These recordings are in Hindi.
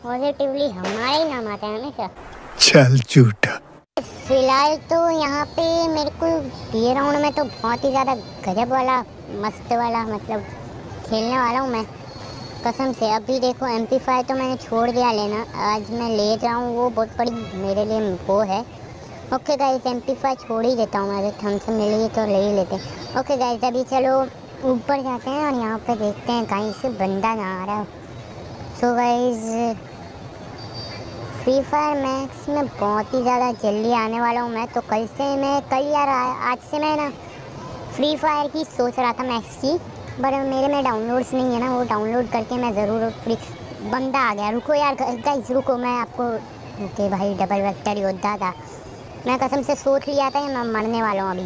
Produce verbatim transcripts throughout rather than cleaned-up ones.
पॉजिटिवली हमारा ही नाम आता है हमेशा। चल झूठा। फिलहाल तो यहाँ पे मेरे को ये राउंड में तो बहुत ही ज़्यादा गजब वाला मस्त वाला मतलब खेलने वाला हूँ मैं कसम से। अभी देखो एम पी फाइव तो मैंने छोड़ दिया लेना, आज मैं ले जाऊँ वो बहुत बड़ी मेरे लिए वो है। Okay guys M P five छोड़ ही देता हूँ, अगर थम्स अप मिलेगी तो ले ही लेते हैं। ओके गाइस अभी चलो ऊपर जाते हैं और यहाँ पे देखते हैं कहीं से बंदा ना आ रहा है। So guys Free Fire Max में बहुत ही ज़्यादा जल्दी आने वाला हूँ मैं, तो कल से मैं कल यार आज से मैं ना फ्री फायर की सोच रहा था मैक्स की, पर मेरे में डाउनलोड्स नहीं है ना, वो डाउनलोड करके मैं ज़रूर फ्री। बंदा आ गया, रुको यार गाइस रुको, मैं आपको रुके भाई डबल वेक्टर योद्धा था, मैं कसम से सोच लिया था मैं मरने वाला हूँ अभी।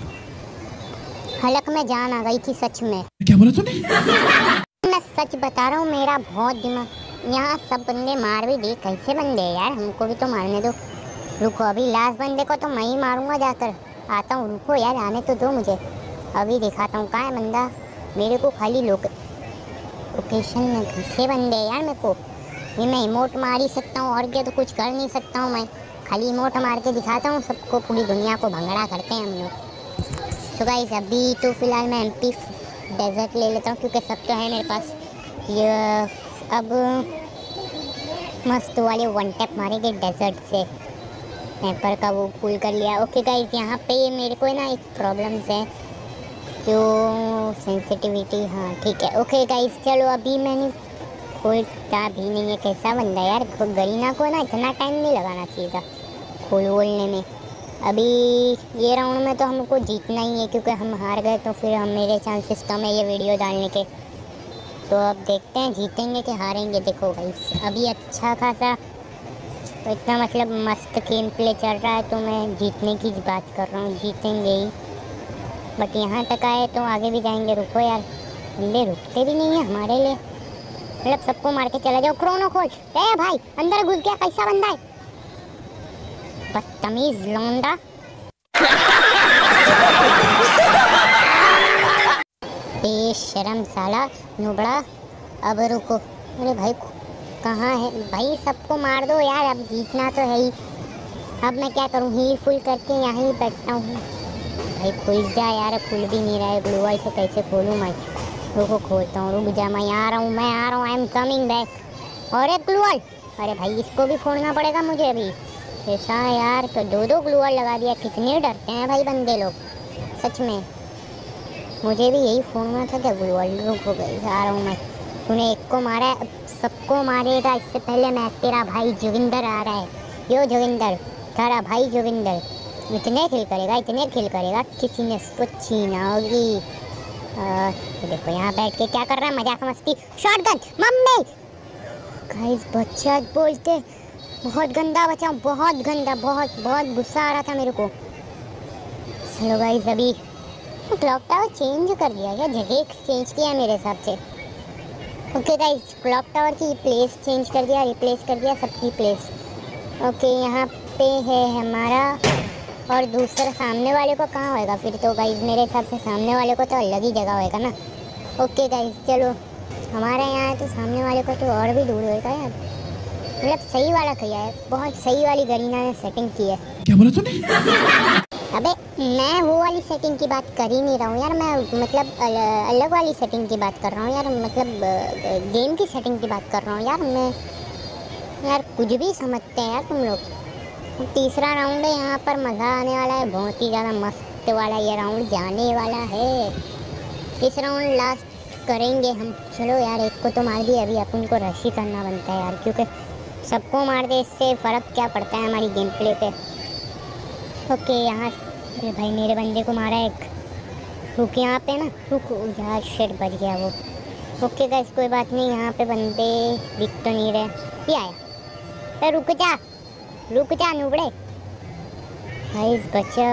हलक में जान आ गई थी सच में। क्या बोला तूने? मैं सच बता रहा हूँ मेरा बहुत दिमाग, यहाँ सब बंदे मार भी दिए, कैसे बंदे यार, हमको भी तो मारने दो। रुको अभी लास्ट बंदे को तो मैं ही मारूंगा जाकर, आता हूँ रुको यार आने तो दो मुझे, अभी दिखाता हूँ कहाँ है बंदा। मेरे को खाली लोक लोकेशन में कैसे बंदे यार, मेरे को ये मैं इमोट मार ही सकता हूँ और क्या तो कुछ कर नहीं सकता हूँ मैं, खाली इमोट मार के दिखाता हूँ सबको, पूरी दुनिया को भंगड़ा करते हैं हम लोग। तो गाइस अभी तो फिलहाल मैं एम पी डेजर्ट ले लेता हूँ क्योंकि सब तो है मेरे पास। ये अब मस्त वाले वन टैप मारेंगे डेजर्ट से, स्नैपर का वो पुल कर लिया। ओके गाइस यहाँ पे मेरे को ना एक प्रॉब्लम्स है जो सेंसिटिविटी, हाँ ठीक है। ओके गाइस चलो अभी मैंने खोलता भी नहीं है, कैसा बंदा यार, गरीना को ना इतना टाइम नहीं लगाना चाहिए था खोल बोलने में। अभी ये राउंड में तो हमको जीतना ही है क्योंकि हम हार गए तो फिर हम मेरे चांसेस कम है ये वीडियो डालने के, तो अब देखते हैं जीतेंगे कि हारेंगे। देखो गाइस अभी अच्छा खासा तो इतना मतलब मस्त गेम प्ले चल रहा है, तो मैं जीतने की बात कर रहा हूँ, जीतेंगे ही, बट यहाँ तक आए तो आगे भी जाएंगे। रुको यार बंदे रुकते भी नहीं है हमारे लिए, मतलब सबको मार के चला जाओ। क्रोनो खोल, ए भाई अंदर घुस गया, कैसा बंदा है बदतमीज लौंडा। बेशरम साला नुबड़ा। अब रुको, अरे भाई कहाँ है भाई, सबको मार दो यार, अब जीतना तो है ही। अब मैं क्या करूँ, हील फुल करके यहाँ ही बैठता हूँ। भाई खुल जा यार, खुल भी नहीं रहा है, ग्लू वाल से कैसे खोलूँ मैं। रुको खोलता हूँ, रुक जा, मैं आ रहा हूँ मैं आ रहा हूँ आई एम कमिंग बैक। और एक ग्लू वाल, अरे भाई इसको भी फोड़ना पड़ेगा मुझे अभी, ऐसा यार तो दो दो ग्लू वाल लगा दिया। कितने डरते हैं भाई बंदे लोग सच में, मुझे भी यही फोड़ना था क्या ग्लू वाल। रुको गई आ रहा हूँ मैं, तूने एक को मारा है सबको मारेगा, इससे पहले मैं। तेरा भाई जोगिंदर आ रहा है, यो जोगिंदर, तेरा भाई जोगिंदर इतने खेल करेगा इतने खेल करेगा किसी ने सोची ना होगी। तो देखो यहाँ बैठ के क्या कर रहा है, मजाक मस्ती, शॉटगन मम्मी। गाइस बच्चा बोलते बहुत गंदा बचा, बहुत गंदा, बहुत बहुत गुस्सा आ रहा था मेरे को। चलो गाइस अभी क्लॉक टावर चेंज कर दिया क्या, जगह चेंज किया मेरे हिसाब से। ओके गाइस क्लॉक टावर की प्लेस चेंज कर दिया, रिप्लेस कर दिया सबकी प्लेस। ओके यहाँ पे है हमारा, और दूसरा सामने वाले को कहाँ होएगा फिर, तो गाइस मेरे हिसाब से सामने वाले को तो अलग ही जगह होएगा ना। ओके गाइस चलो हमारे यहाँ है तो सामने वाले को तो और भी दूर होएगा यार, मतलब सही वाला किया है, बहुत सही वाली गरीना ने सेटिंग की है। क्या बोला तूने? अबे मैं वो वाली सेटिंग की बात कर ही नहीं रहा हूँ यार, मैं मतलब अल, अलग वाली सेटिंग की बात कर रहा हूँ यार, मतलब गेम की सेटिंग की बात कर रहा हूँ यार मैं। यार कुछ भी समझते हैं यार तुम लोग। तीसरा राउंड है यहाँ पर, मज़ा आने वाला है, बहुत ही ज़्यादा मस्त वाला ये राउंड जाने वाला है। इस राउंड लास्ट करेंगे हम। चलो यार एक को तो मार दिया, अभी अपन को रश ही करना बनता है यार, क्योंकि सबको मार दे इससे फ़र्क क्या पड़ता है हमारी गेम प्ले पे। ओके यहाँ, अरे भाई मेरे बंदे को मारा एक, रुक यहाँ पे ना, रुक यार शेड बच गया वो। ओके गाइस कोई बात नहीं, यहाँ पे बंदे दिख तो नहीं रहे, ये आया, अरे रुक जा रुक जा नुबड़े भाई बच्चा,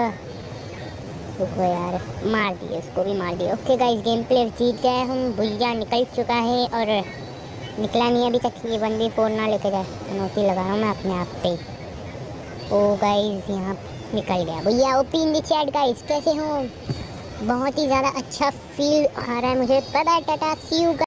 रुको यार, मार दिए उसको भी मार दिए। ओके गाइस गेम प्ले जीत गए हम, भुइया निकल चुका है और निकला नहीं अभी तक, ये बंदे फोन ना लेके जाए, नोटी लगा रहा हूँ मैं अपने आप पे। ओ गाइस यहाँ निकल गया भैया। OP in the chat guys, कैसे हो? बहुत ही ज़्यादा अच्छा फील आ रहा है मुझे, bye bye tata see you.